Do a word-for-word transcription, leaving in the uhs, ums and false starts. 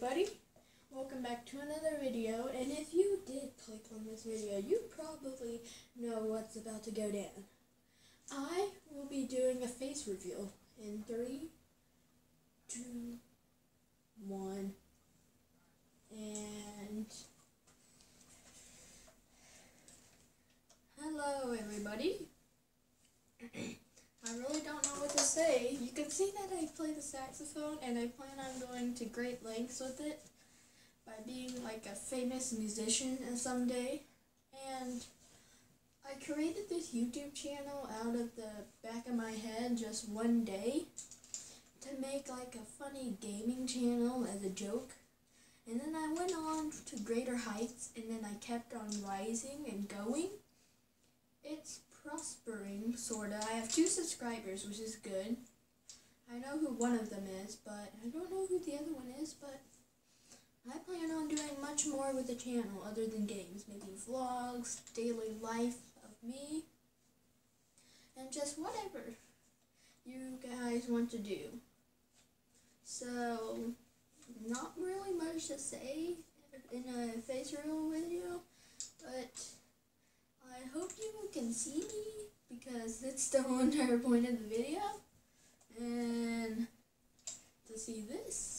everybody, welcome back to another video, and if you did click on this video, you probably know what's about to go down. I will be doing a face reveal in three, two, one, and hello everybody. I really don't know what to say. You can see that I play the saxophone and I plan on going to great lengths with it by being like a famous musician someday. And I created this YouTube channel out of the back of my head just one day to make like a funny gaming channel as a joke. And then I went on to greater heights, and then I kept on rising and going. It's prospering, sorta. I have two subscribers, which is good. I know who one of them is, but I don't know who the other one is, but I plan on doing much more with the channel other than games, making vlogs, daily life of me, and just whatever you guys want to do. So, not really much to say in a face reveal video, but I hope you can see me, because it's the whole entire point of the video. And to see this,